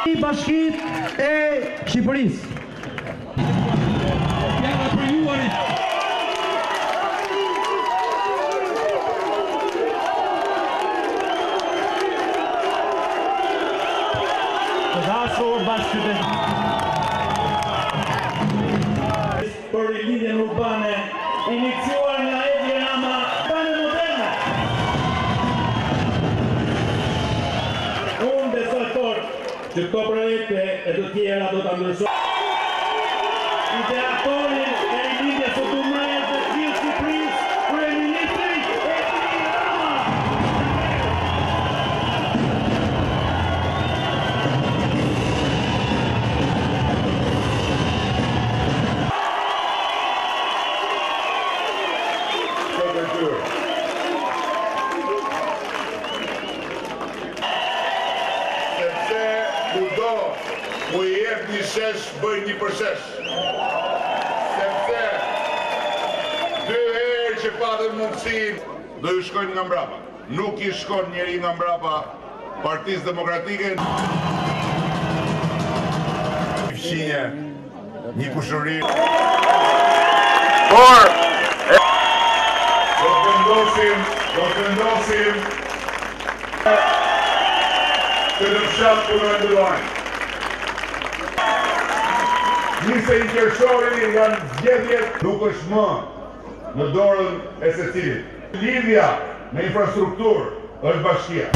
Bashkitë e Shqipërisë. Fjala për juarit. Të dashur bashkëqytetarë. Për rilindjen urbane, iniciuar nga Edi Rama, tani moderne. Unë besoj fort që këto projekte e të tjera do të ndryshojnë. Ideatorin e rilindjes së Dumës të gjithë Shqipërisë, kryeministri Edi Rama. Sepse kudo mu I jep një shesh, bëj një përshesh. Sepse dy herë që patën mundësin, do ju shkojnë nga mbrapa. Nuk I shkon njeri nga mbrapa Partisë Demokratike. Fshinje, një kushëri. Por, do të vendosim të në fshat punojnë ndërlojnë. Nise I qershori nga zgjedhjet nuk është më në dorën e secilit. Lidhja me infrastrukturë është bashkia.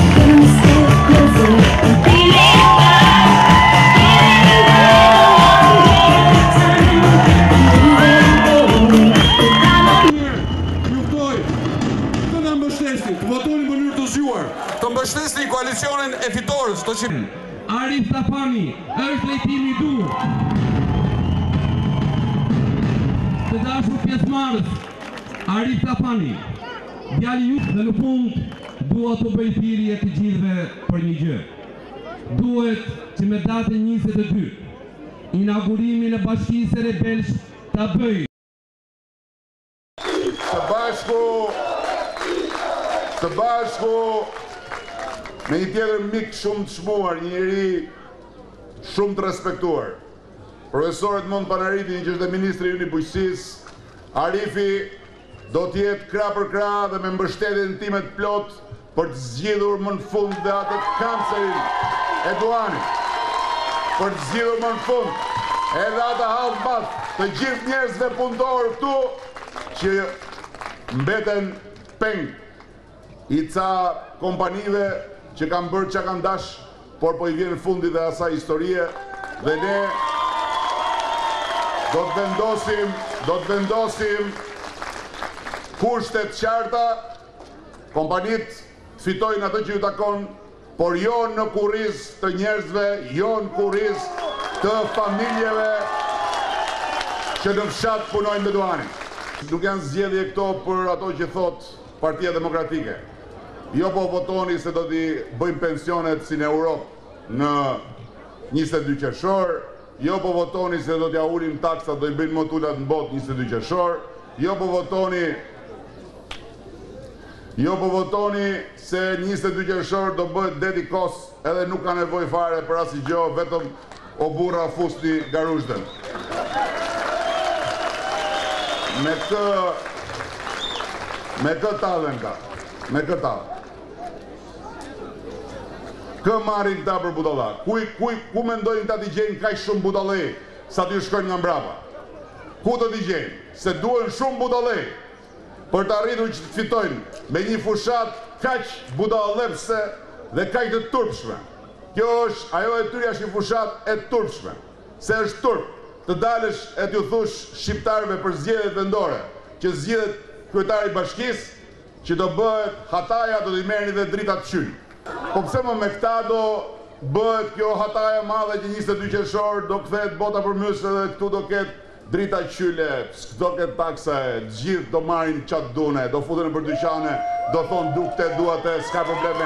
Të votoni në mënyrë të zgjuar, të mbështesni koalicionin e fitores të Shqipërisë. Arif Tapani është lejtimi I dur. Të dashur pjesëmarrës, Arif Tapani, djali ju dhe në fund dua të bëj thirrje të gjithëve për një gjë. Duhet që me datën 22 inaugurimin e Bashkisë së Rebelsh ta bëj. Të bashku me një tjetër mik shumë të shmuar, një njeri shumë të respektuar. Profesor Edmond Panariti, që është ministri I bujqësisë, Arifi do t'jetë krah për krah dhe me mbështetjen time të plot për të zgjidhur më në fund dhe atë kancerin e duanit. Për të zgjidhur më në fund edhe atë hallë bath të gjithë njerëzve punëtorë këtu që mbeten peng I ca kompanive që kanë bërë që kanë dash, por po I vjen fundi dhe asaj historie dhe ne do të vendosim kushtet qarta, kompanit fitojnë atë që ju takon, por jo në kurriz të njerëzve, jo në kurriz të familjeve që në fshat punojnë me duanin. Nuk janë zgjedhje këto për ato që thot Partia Demokratike. Jo po votoni se do t'i bëjmë pensionet si në Europë në 22 qershor, jo po votoni se do t'ja ulim taksat, do I bëjmë më t'ullat në botë 22 qershor, jo po votoni se 22 qershor do bëhet deti kos edhe nuk ka nevojë fare për asnjë gjë, vetëm o burra fusni garushten. Me këtë talën ka, me këtë talën. Kë marrin këta për budalla? Ku mendojnë ta t'i gjejnë kaq shumë budallë sa t'ju shkojnë nga mbrapa? Ku do t'i gjejnë? Se duhen shumë budallë për të arritur që të fitojnë me një fushat kaq budallepse dhe kaq të turpshme. Kjo është ajo e tyre është një fushat e turpshme. Se është turp të dalësh e t'ju thush shqiptarëve për zgjedhjet vendore, që zgjedhet kryetari I bashkisë, që do bëhet hataja, do t'i merrni dhe drita të qyll. Po pse më me këta do bëhet kjo hataja madhe që 22 qershor do kthehet bota për mysë dhe këtu do ketë drita qyle, do ketë taksa e, gjithë do marrin qatë dune, do futen për dyqane, do thonë dukte, duate, s'ka probleme.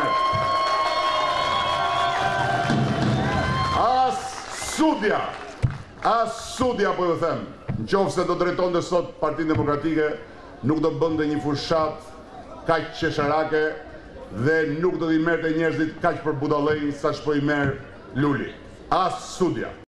As sudja po ju them, në qoftë se do drejtonte sot Partinë Demokratike, nuk do bënde një fushat kaq qesharake dhe nuk do t'i merrte njerëzit kaq për budallëj sa që po I merr Luli. as studia.